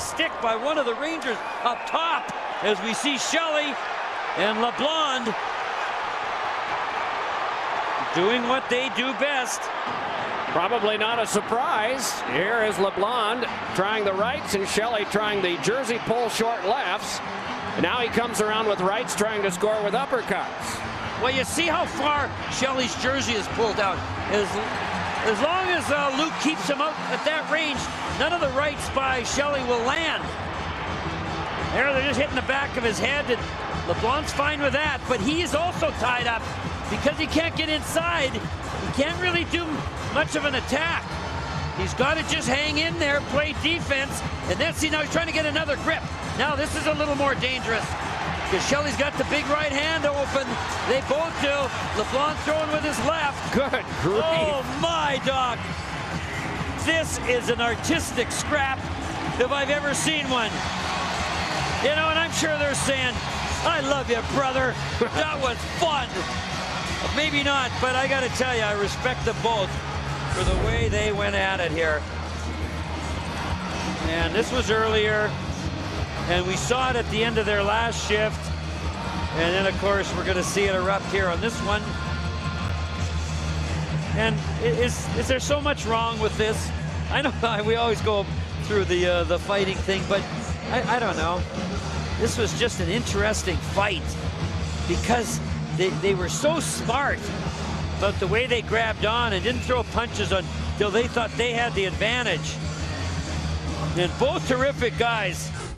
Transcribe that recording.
stick by one of the Rangers up top as we see Shelley and LeBlond doing what they do best. Probably not a surprise. Here is LeBlond trying the rights and Shelley trying the jersey pull short lefts. And now he comes around with rights trying to score with uppercuts. Well, you see how far Shelley's jersey is pulled out. As long as Luke keeps him out at that range, none of the rights by Shelley will land. There, they're just hitting the back of his head, and LeBlond's fine with that, but he is also tied up because he can't get inside. He can't really do much of an attack. He's got to just hang in there, play defense, and then see, now he's trying to get another grip. Now this is a little more dangerous because Shelley's got the big right hand open. They both do. LeBlond throwing with his left. Good grief. Oh my, Doc. This is an artistic scrap if I've ever seen one. You know, and I'm sure they're saying, I love you, brother. That was fun. Maybe not, but I got to tell you, I respect them both for the way they went at it here. And this was earlier, and we saw it at the end of their last shift. And then, of course, we're going to see it erupt here on this one. And is there so much wrong with this? I know we always go through the fighting thing, but I don't know. This was just an interesting fight because they were so smart about the way they grabbed on and didn't throw punches until they thought they had the advantage. And both terrific guys.